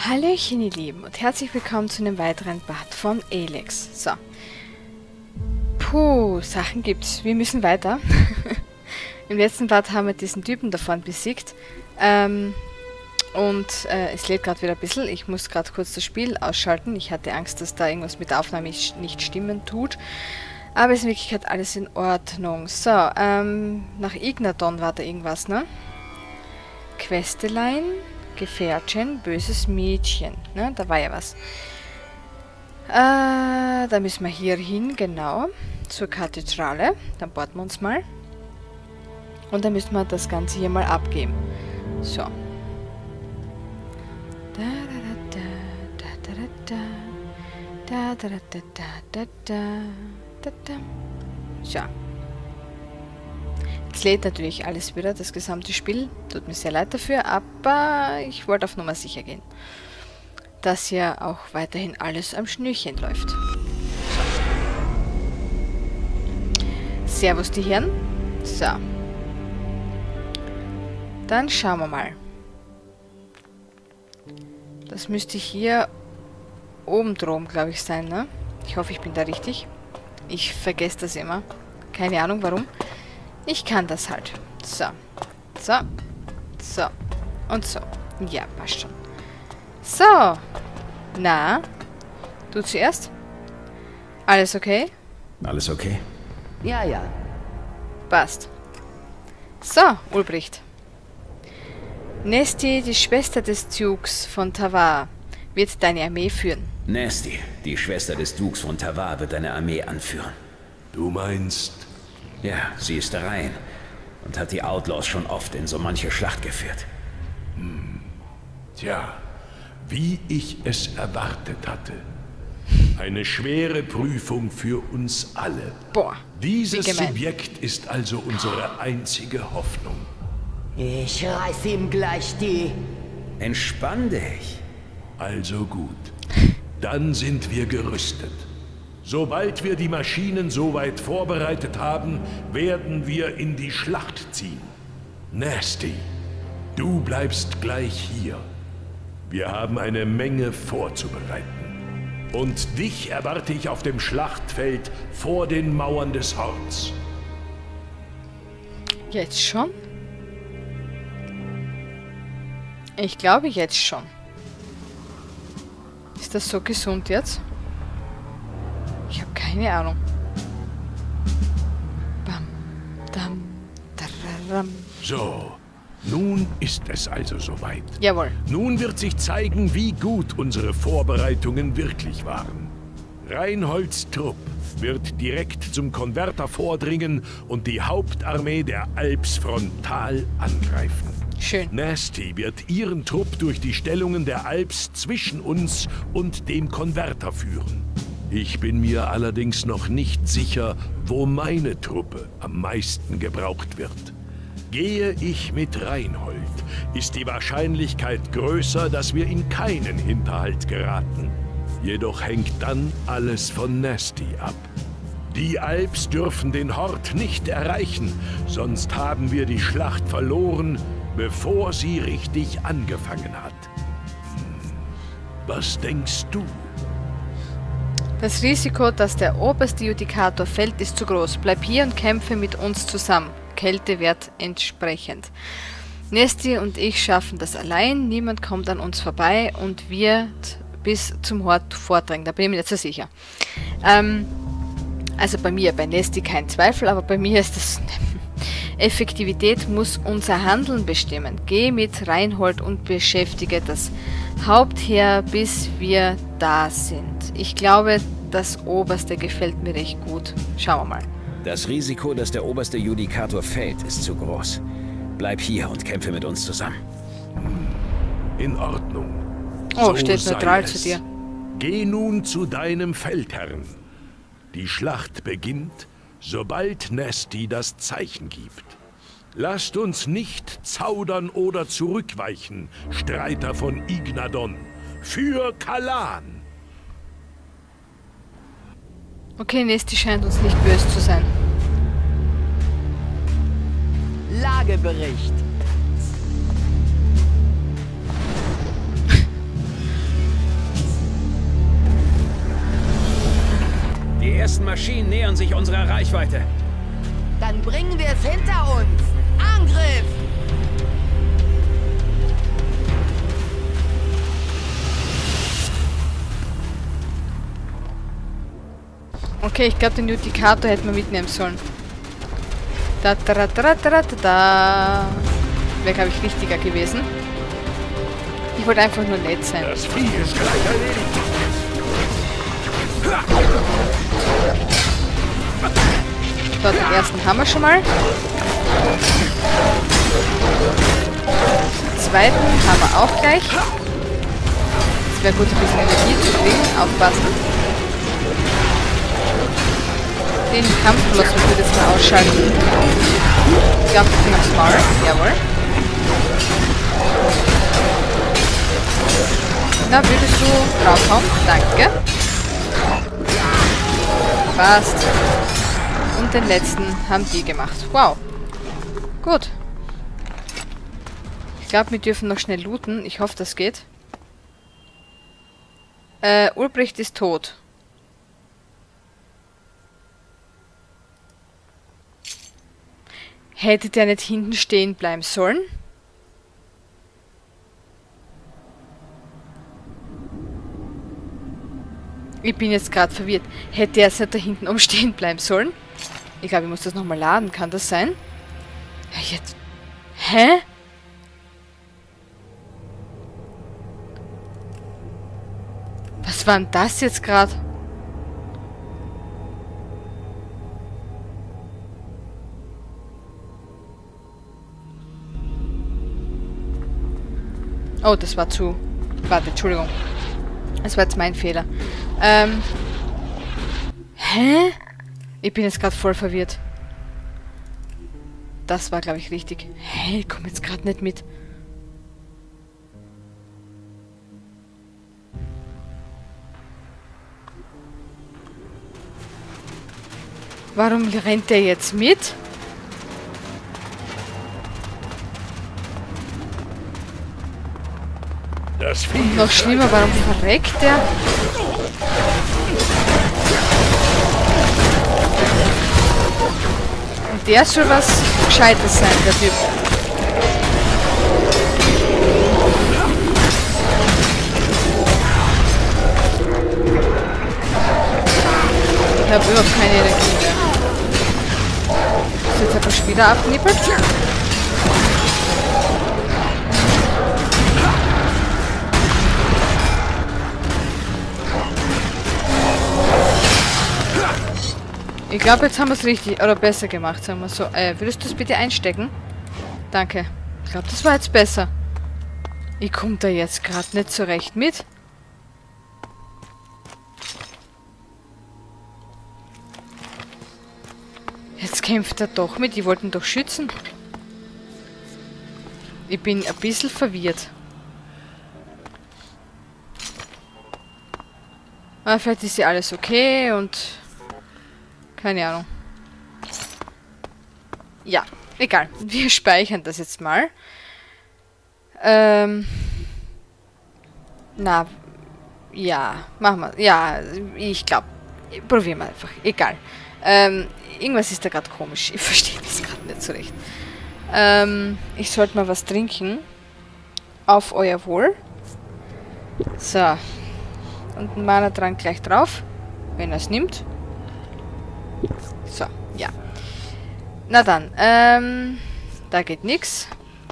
Hallöchen ihr Lieben und herzlich willkommen zu einem weiteren Part von Elex. So. Puh, Sachen gibt's. Wir müssen weiter. Im letzten Part haben wir diesen Typen davon besiegt. Es lädt gerade wieder ein bisschen. Ich muss gerade kurz das Spiel ausschalten. Ich hatte Angst, dass da irgendwas mit der Aufnahme nicht stimmen tut. Aber ist in Wirklichkeit alles in Ordnung. So, nach Ignadon war da irgendwas, ne? Questelein, Gefährtchen, böses Mädchen. Ne? Da war ja was. Da müssen wir hier hin, genau. Zur Kathedrale. Dann bohren wir uns mal. Und dann müssen wir das Ganze hier mal abgeben. So. So. Jetzt lädt natürlich alles wieder, das gesamte Spiel. Tut mir sehr leid dafür, aber ich wollte auf Nummer sicher gehen. Dass ja auch weiterhin alles am Schnürchen läuft. So. Servus die Herren. So. Dann schauen wir mal. Das müsste hier oben drum, glaube ich, sein, ne? Ich hoffe, ich bin da richtig. Ich vergesse das immer. Keine Ahnung, warum. Ich kann das halt. So. So. So. Und so. Ja, passt schon. So. Na? Du zuerst? Alles okay? Alles okay? Ja, ja. Passt. So, Ulbricht. Nesti, die Schwester des Dukes von Tavar, wird deine Armee führen. Nasty, die Schwester des Dukes von Tavar, wird deine Armee anführen. Du meinst... Ja, sie ist rein und hat die Outlaws schon oft in so manche Schlacht geführt. Tja, wie ich es erwartet hatte. Eine schwere Prüfung für uns alle. Boah, Dieses wie gemein. Subjekt ist also unsere einzige Hoffnung. Ich reiß ihm gleich die... Entspann dich. Also gut. Dann sind wir gerüstet. Sobald wir die Maschinen soweit vorbereitet haben, werden wir in die Schlacht ziehen. Nasty, du bleibst gleich hier. Wir haben eine Menge vorzubereiten. Und dich erwarte ich auf dem Schlachtfeld vor den Mauern des Horts. Jetzt schon? Ich glaube jetzt schon. Ist das so gesund jetzt? Ich habe keine Ahnung. Bam, dam, dararam. So, nun ist es also soweit. Jawohl. Nun wird sich zeigen, wie gut unsere Vorbereitungen wirklich waren. Reinholds Trupp wird direkt zum Konverter vordringen und die Hauptarmee der Alps frontal angreifen. Schön. Nasty wird ihren Trupp durch die Stellungen der Alps zwischen uns und dem Konverter führen. Ich bin mir allerdings noch nicht sicher, wo meine Truppe am meisten gebraucht wird. Gehe ich mit Reinhold, ist die Wahrscheinlichkeit größer, dass wir in keinen Hinterhalt geraten. Jedoch hängt dann alles von Nasty ab. Die Alps dürfen den Hort nicht erreichen, sonst haben wir die Schlacht verloren, bevor sie richtig angefangen hat. Was denkst du? Das Risiko, dass der oberste Judikator fällt, ist zu groß. Bleib hier und kämpfe mit uns zusammen. Kältewert entsprechend. Nesti und ich schaffen das allein. Niemand kommt an uns vorbei und wird bis zum Hort vordringen. Da bin ich mir nicht so sicher. Also bei mir, bei Nesti kein Zweifel, aber bei mir ist das... Effektivität muss unser Handeln bestimmen. Geh mit Reinhold und beschäftige das Hauptheer, bis wir da sind. Ich glaube, das Oberste gefällt mir recht gut. Schauen wir mal. Das Risiko, dass der oberste Judikator fällt, ist zu groß. Bleib hier und kämpfe mit uns zusammen. In Ordnung. Oh, So steht sei neutral es. zu dir. Geh nun zu deinem Feldherrn. Die Schlacht beginnt, sobald Nasty das Zeichen gibt. Lasst uns nicht zaudern oder zurückweichen, Streiter von Ignadon. Für Kalan! Okay, Nesti scheint uns nicht böse zu sein. Lagebericht. großen Maschinen nähern sich unserer Reichweite. Dann bringen wir es hinter uns. Angriff! Okay, ich glaube, den Judicator hätten wir mitnehmen sollen. Da, da, da, da, da, da, da. Wäre, glaube ich, richtiger gewesen. Ich wollte einfach nur nett sein. Das Vieh ist gleich erledigt. So, den ersten haben wir schon mal. Den zweiten haben wir auch gleich. Es wäre gut, ein bisschen Energie zu kriegen. Aufpassen. Den Kampfkoloss müssen wir jetzt mal ausschalten. Ich glaube, ich bin aufs Maul. Jawohl. Na, würdest du draufhauen? Danke. Passt. Und den letzten haben die gemacht. Wow. Gut. Ich glaube, wir dürfen noch schnell looten. Ich hoffe, das geht. Ulbricht ist tot. Hätte der nicht hinten stehen bleiben sollen? Ich bin jetzt gerade verwirrt. Hätte er nicht da hinten umstehen bleiben sollen? Ich glaube, ich muss das nochmal laden. Kann das sein? Ja, jetzt. Hä? Was war denn das jetzt gerade? Oh, das war zu... Warte, Entschuldigung. Das war jetzt mein Fehler. Hä? Ich bin jetzt gerade voll verwirrt. Das war, glaube ich, richtig. Hä? Ich komme jetzt gerade nicht mit. Warum rennt der jetzt mit? Das Vieh Und noch schlimmer, warum verreckt der? Und der soll was Gescheites sein, der Typ. Ich habe überhaupt keine Energie mehr. Ist jetzt einfach schon wieder abgenippelt? Ich glaube, jetzt haben wir es richtig, oder besser gemacht, sagen wir so. Würdest du es bitte einstecken? Danke. Ich glaube, das war jetzt besser. Ich komme da jetzt gerade nicht zurecht mit. Jetzt kämpft er doch mit. Die wollten doch schützen. Ich bin ein bisschen verwirrt. Aber vielleicht ist ja alles okay und... Keine Ahnung. Ja, egal. Wir speichern das jetzt mal. Na, ja, machen wir. Ja, ich glaube, probieren wir einfach. Egal. Irgendwas ist da gerade komisch. Ich verstehe das gerade nicht so recht. Ich sollte mal was trinken. Auf euer Wohl. So. Und ein Mana-Trank gleich drauf. Wenn er es nimmt. So, ja. Na dann, da geht nix.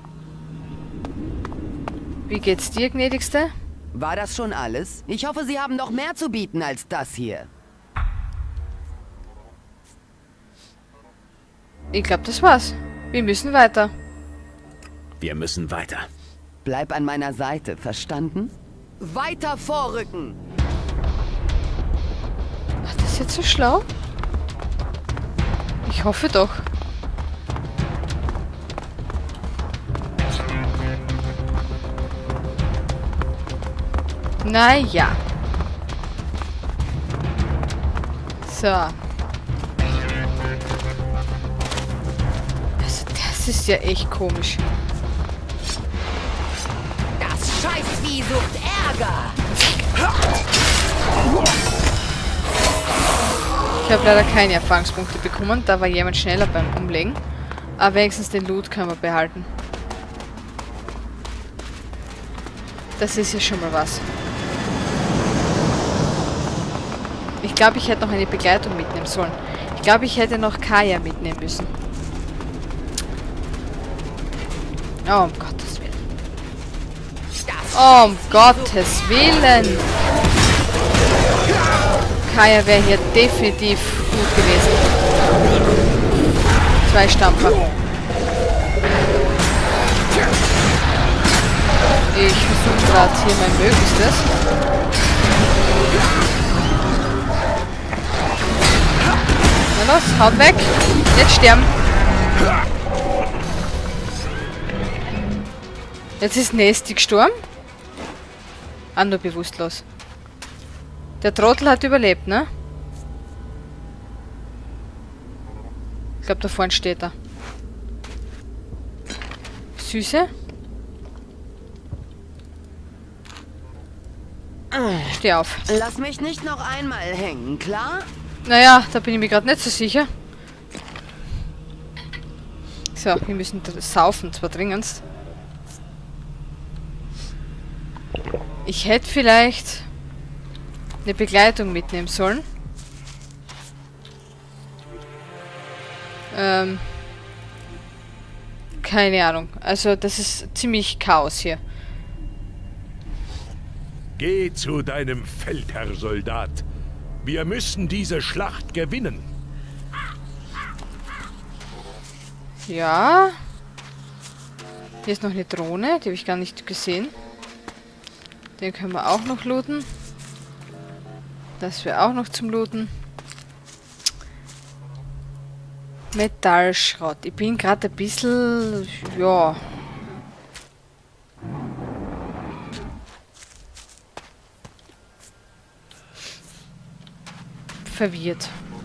Wie geht's dir, gnädigste? War das schon alles? Ich hoffe, Sie haben noch mehr zu bieten als das hier. Ich glaube, das war's. Wir müssen weiter. Wir müssen weiter. Bleib an meiner Seite, verstanden? Weiter vorrücken! War das jetzt so schlau? Ich hoffe doch. Naja. So. Also das ist ja echt komisch. Das Scheißvieh sucht Ärger! Ich Ich habe leider keine Erfahrungspunkte bekommen, da war jemand schneller beim Umlegen. Aber wenigstens den Loot können wir behalten. Das ist ja schon mal was. Ich glaube, ich hätte noch eine Begleitung mitnehmen sollen. Ich glaube, ich hätte noch Kaya mitnehmen müssen. Oh, um Gottes Willen. Oh, um Gottes Willen. Kaya wäre hier definitiv gut gewesen. 2 Stampfer. Ich versuche gerade hier mein Möglichstes. Na los, haut weg. Jetzt sterben. Jetzt ist Nesty gestorben. Ah, nur bewusstlos. Der Trottel hat überlebt, ne? Ich glaube, da vorne steht er. Süße? Steh auf. Lass mich nicht noch einmal hängen, klar? Naja, da bin ich mir gerade nicht so sicher. So, wir müssen saufen, zwar dringendst. Ich hätte vielleicht eine Begleitung mitnehmen sollen. Keine Ahnung. Also das ist ziemlich Chaos hier. Geh zu deinem Feldherr, Soldat. Wir müssen diese Schlacht gewinnen. Ja. Hier ist noch eine Drohne, die habe ich gar nicht gesehen. Den können wir auch noch looten. Das wäre auch noch zum Looten. Metallschrott. Ich bin gerade ein bisschen... ja... verwirrt.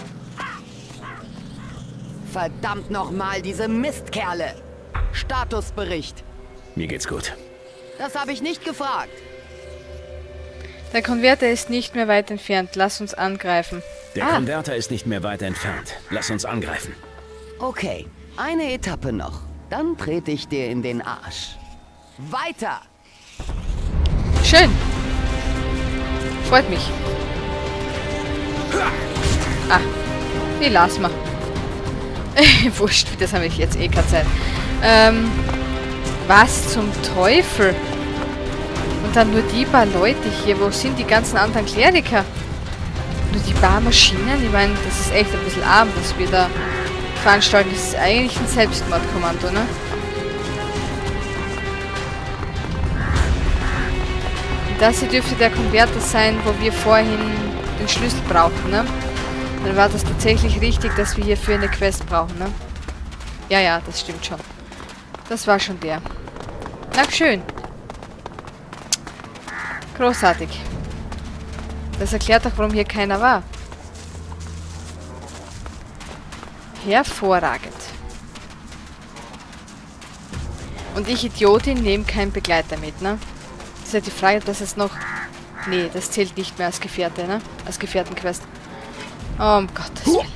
Verdammt nochmal, diese Mistkerle! Statusbericht. Mir geht's gut. Das habe ich nicht gefragt. Der Konverter ist nicht mehr weit entfernt. Lass uns angreifen. Der Konverter ist nicht mehr weit entfernt. Lass uns angreifen. Okay, eine Etappe noch. Dann trete ich dir in den Arsch. Weiter! Schön. Freut mich. Ah, die lassen wir. Wurscht, das habe ich jetzt eh keine Zeit. Was zum Teufel? Und dann nur die paar Leute hier. Wo sind die ganzen anderen Kleriker? Nur die paar Maschinen? Ich meine, das ist echt ein bisschen arm, was wir da veranstalten. Das ist eigentlich ein Selbstmordkommando, ne? Und das hier dürfte der Konverter sein, wo wir vorhin den Schlüssel brauchen, ne? Dann war das tatsächlich richtig, dass wir hierfür eine Quest brauchen, ne? Ja, ja, das stimmt schon. Das war schon der. Na, schön. Großartig. Das erklärt auch, warum hier keiner war. Hervorragend. Und ich, Idiotin, nehme keinen Begleiter mit, ne? Das ist ja die Frage, ob das jetzt noch... Nee, das zählt nicht mehr als Gefährte, ne? Als Gefährtenquest. Oh, um Gottes Willen.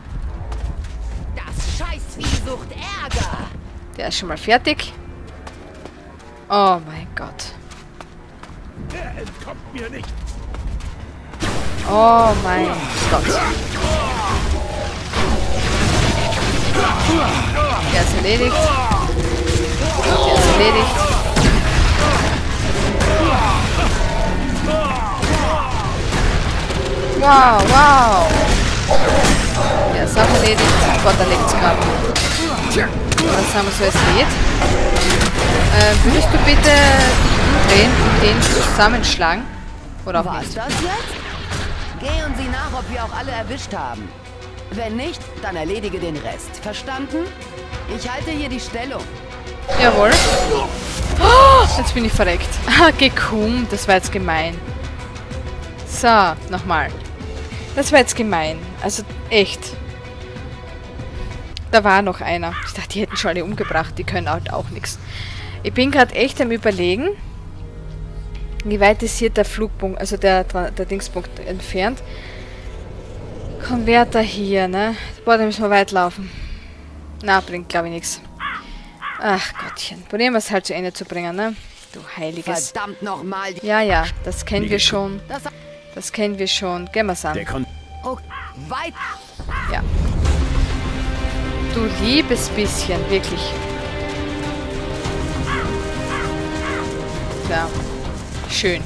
Das Scheißvieh sucht Ärger. Der ist schon mal fertig. Oh mein Gott. Er entkommt mir nicht. Oh mein Gott. Der ist erledigt. Der ist erledigt. Wow, wow. Der ist auch erledigt. Gott, da liegt es gerade. Was haben wir so als Lied? Würdest du bitte dich umdrehen und den zusammenschlagen? Oder auch Was nicht? das jetzt? Gehen Sie nach, ob wir auch alle erwischt haben. Wenn nicht, dann erledige den Rest. Verstanden? Ich halte hier die Stellung. Jawohl. Oh, jetzt bin ich verreckt. Ah, gekommen. Das war jetzt gemein. So, nochmal. Das war jetzt gemein. Also, echt. Da war noch einer. Ich dachte, die hätten schon alle umgebracht. Die können halt auch nichts. Ich bin gerade echt am Überlegen, wie weit ist hier der Flugpunkt, also der Dingspunkt entfernt. Konverter hier, ne? Boah, da müssen wir weit laufen. Na, bringt glaube ich nichts. Ach Gottchen. Probieren wir es halt zu Ende zu bringen, ne? Du Heiliges. Verdammt nochmal. Ja, ja, das kennen wir schon. Das kennen wir schon. Gehen wir's an. Oh, weit. Ja. Du liebes bisschen, wirklich. Ja. Schön.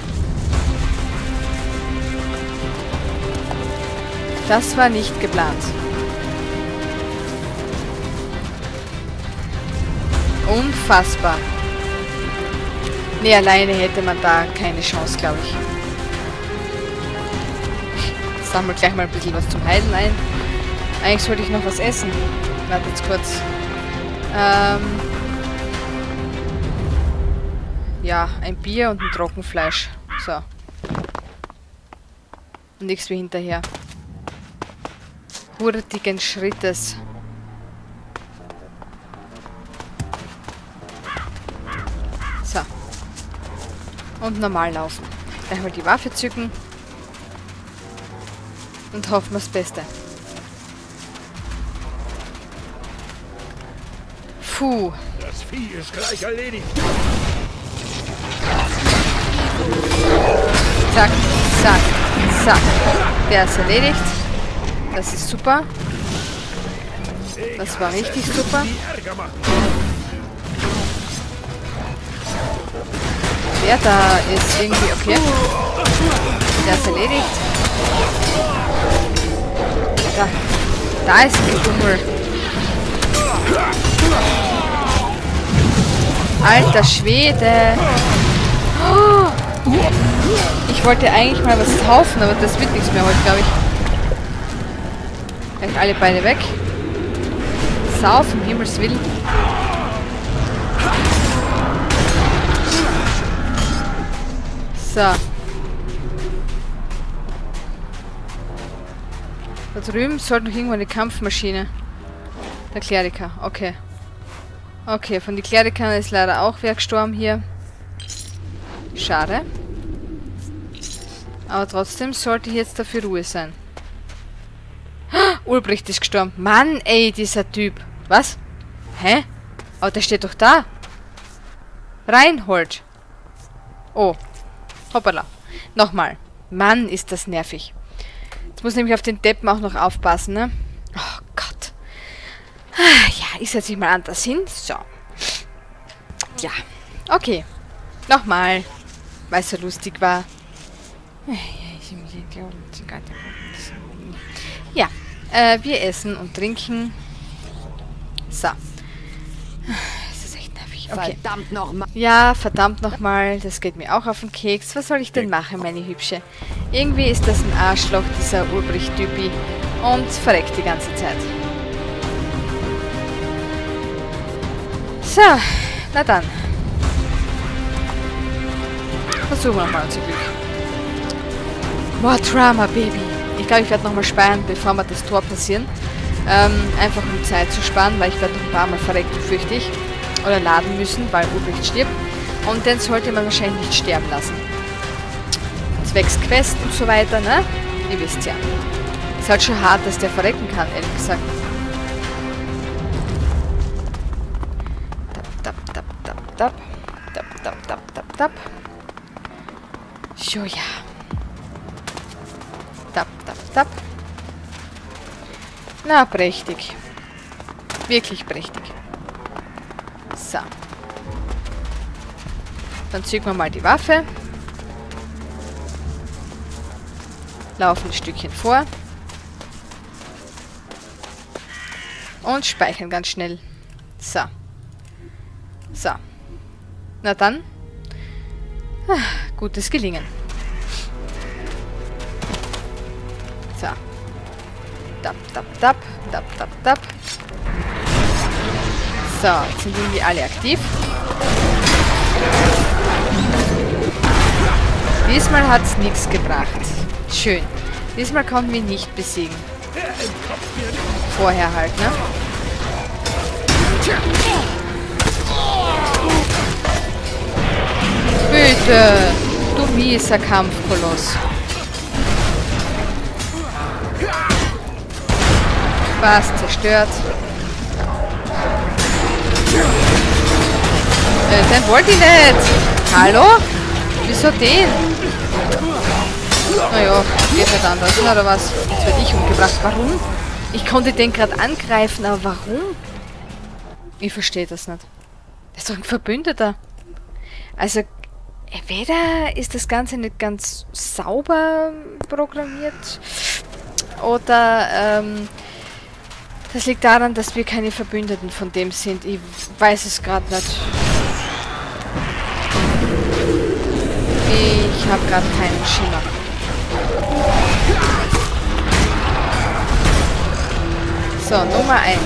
Das war nicht geplant. Unfassbar. Nee, alleine hätte man da keine Chance, glaube ich. Jetzt sammeln wir gleich mal ein bisschen was zum Heilen ein. Eigentlich sollte ich noch was essen. Warte jetzt kurz. Ja, ein Bier und ein Trockenfleisch. So. Und nichts wie hinterher. Hurtigen Schrittes. So. Und normal laufen. Gleich mal die Waffe zücken. Und hoffen wir das Beste. Puh. Das Vieh ist gleich erledigt. Zack, zack, zack. Der ist erledigt. Das ist super. Das war richtig super. Der da ist irgendwie okay. Der ist erledigt. Da ist ein Gebummel. Alter Schwede. Oh. Ich wollte eigentlich mal was taufen, aber das wird nichts mehr heute, glaube ich. Gleich alle Beine weg. Sauf, um Himmels Willen. So. Da drüben sollte noch irgendwo eine Kampfmaschine. Der Kleriker, okay. Okay, von den Klerikern ist leider auch wer gestorben hier. Schade. Aber trotzdem sollte jetzt dafür Ruhe sein. Ulbricht ist gestorben. Mann, ey, dieser Typ. Was? Hä? Aber der steht doch da. Reinhold. Oh. Hoppala. Nochmal. Mann, ist das nervig. Jetzt muss nämlich auf den Deppen auch noch aufpassen, ne? Oh Gott. Ja, ich setze mich mal anders hin. So. Ja. Okay. Nochmal. Weil es so lustig war. Ja. Wir essen und trinken. So. Das ist echt nervig. Okay. Verdammt nochmal. Ja, verdammt nochmal. Das geht mir auch auf den Keks. Was soll ich denn machen, meine Hübsche? Irgendwie ist das ein Arschloch, dieser Ulbricht-Typi. Und verreckt die ganze Zeit. So. Na dann. Versuchen wir mal unser Glück. More Drama, Baby. Ich glaube, ich werde nochmal speichern, bevor wir das Tor passieren. Einfach um Zeit zu sparen, weil ich werde noch ein paar Mal verrecken, fürchte ich. Oder laden müssen, weil Ulbricht stirbt. Und den sollte man wahrscheinlich nicht sterben lassen. Zwecks Quest und so weiter, ne? Ihr wisst ja. Ist halt schon hart, dass der verrecken kann, ehrlich gesagt. Tap, tap, tap, tap, tap. Tap, tap, tap, tap, tap. So, ja. Tap, tap, tap. Na, prächtig. Wirklich prächtig. So. Dann zücken wir mal die Waffe. Laufen ein Stückchen vor. Und speichern ganz schnell. So. So. Na dann. Gutes Gelingen. So. Tap, tap, tap. Tap, tap, tap. So, jetzt sind irgendwie alle aktiv. Diesmal hat es nichts gebracht. Schön. Diesmal konnten wir ihn nicht besiegen. Vorher halt, ne? Bitte! Du mieser Kampfkoloss. Passt, zerstört. Den wollte ich nicht. Hallo? Wieso den? Naja, geht nicht anders, oder was? Jetzt werde ich umgebracht. Warum? Ich konnte den gerade angreifen, aber warum? Ich verstehe das nicht. Das ist doch ein Verbündeter. Also, entweder ist das Ganze nicht ganz sauber programmiert, oder das liegt daran, dass wir keine Verbündeten von dem sind. Ich weiß es gerade nicht. Ich habe gerade keinen Schimmer. So, Nummer 1.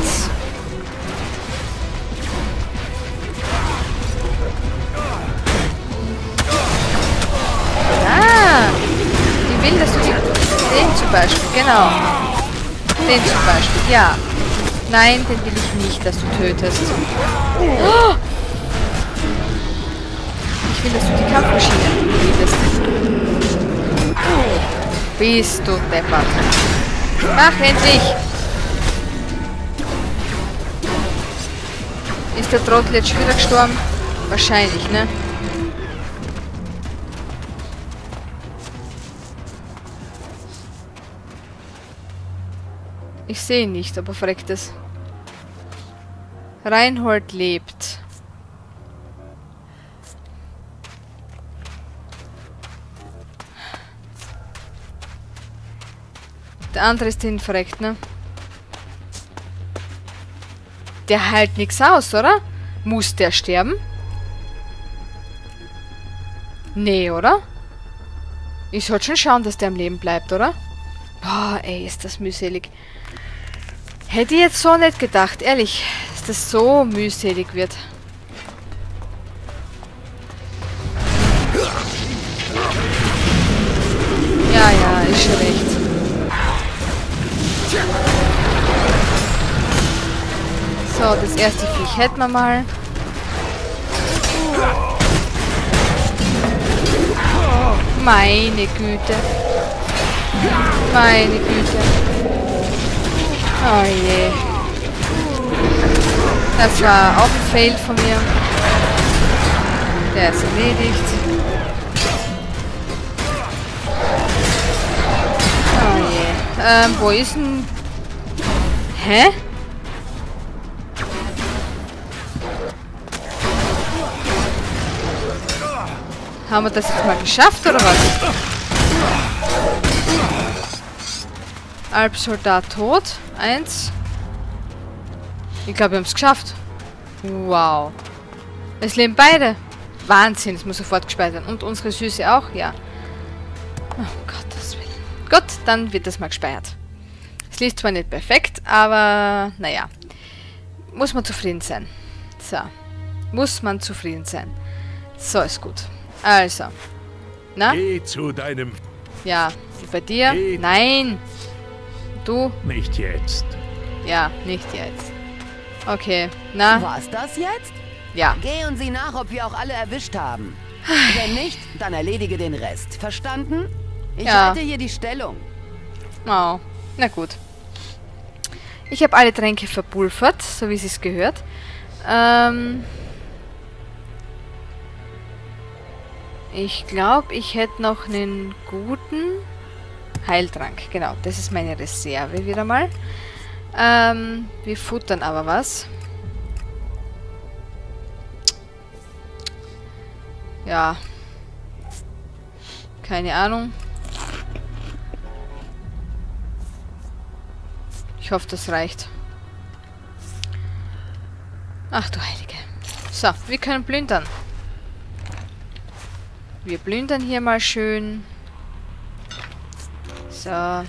Ah! Die will, dass du den zum Beispiel, genau. Den zum Beispiel, ja. Nein, den will ich nicht, dass du tötest. Oh! Ich will, dass du die Kampfmaschine tötest. Bist du deppert. Mach endlich! Ist der Trottel jetzt schon wieder gestorben? Wahrscheinlich, ne? Ich sehe ihn nicht, aber verreckt es. Reinhold lebt. Der andere ist hin verreckt, ne? Der hält nichts aus, oder? Muss der sterben? Nee, oder? Ich sollte schon schauen, dass der am Leben bleibt, oder? Boah, ey, ist das mühselig. Hätte ich jetzt so nicht gedacht, ehrlich, dass das so mühselig wird. Ja, ja, ist schon recht. So, das erste Viech hätten wir mal. Meine Güte. Meine Güte. Oh je. Das war auch ein Fail von mir. Der ist erledigt. Oh je. Wo ist denn... Hä? Haben wir das jetzt mal geschafft, oder was? Alpsoldat tot. 1. Ich glaube, wir haben es geschafft. Wow. Es leben beide. Wahnsinn, es muss sofort gespeichert werden. Und unsere Süße auch, ja. Oh Gottes Willen. Gut, dann wird das mal gespeichert. Es liest zwar nicht perfekt, aber naja. Muss man zufrieden sein. So. Muss man zufrieden sein. So, ist gut. Also. Na? Geh zu deinem... Ja. Bei dir? Geh. Nein. Du? Nicht jetzt. Ja, nicht jetzt. Okay. Na? War's das jetzt? Ja. Geh und sieh nach, ob wir auch alle erwischt haben. Wenn nicht, dann erledige den Rest. Verstanden? Ich Ja. halte hier die Stellung. Oh. Na gut. Ich habe alle Tränke verpulvert, so wie es gehört. Ich glaube, ich hätte noch einen guten Heiltrank. Genau, das ist meine Reserve wieder mal. Wir futtern aber was. Ja. Keine Ahnung. Ich hoffe, das reicht. Ach du Heilige. So, wir können plündern. Wir plündern hier mal schön. So.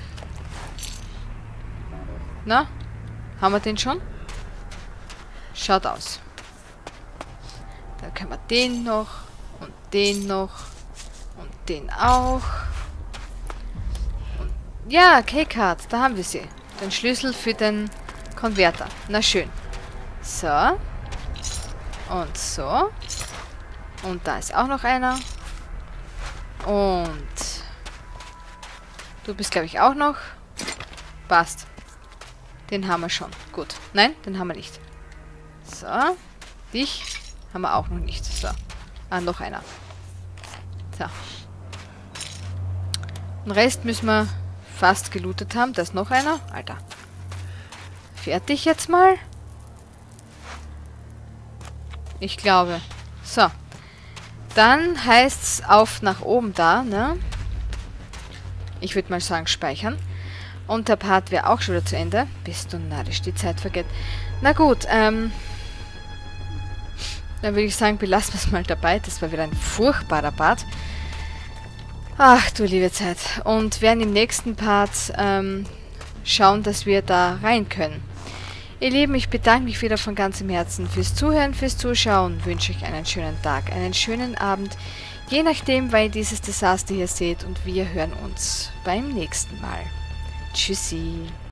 Na? Haben wir den schon? Schaut aus. Dann können wir den noch. Und den noch. Und den auch. Und ja, K-Card. Da haben wir sie. Den Schlüssel für den Konverter. Na schön. So. Und so. Und da ist auch noch einer. Und du bist, glaube ich, auch noch. Passt. Den haben wir schon. Gut. Nein, den haben wir nicht. So. Dich haben wir auch noch nicht. So. Ah, noch einer. So. Den Rest müssen wir fast gelootet haben. Da ist noch einer. Alter. Fertig jetzt mal? Ich glaube. So. Dann heißt's auf nach oben da, ne? Ich würde mal sagen, speichern. Und der Part wäre auch schon wieder zu Ende. Bist du narrisch, die Zeit vergeht. Na gut, dann würde ich sagen, belassen wir es mal dabei. Das war wieder ein furchtbarer Part. Ach du liebe Zeit. Und werden im nächsten Part schauen, dass wir da rein können. Ihr Lieben, ich bedanke mich wieder von ganzem Herzen fürs Zuhören, fürs Zuschauen. Wünsche euch einen schönen Tag, einen schönen Abend. Je nachdem, weil ihr dieses Desaster hier seht. Und wir hören uns beim nächsten Mal. Tschüssi.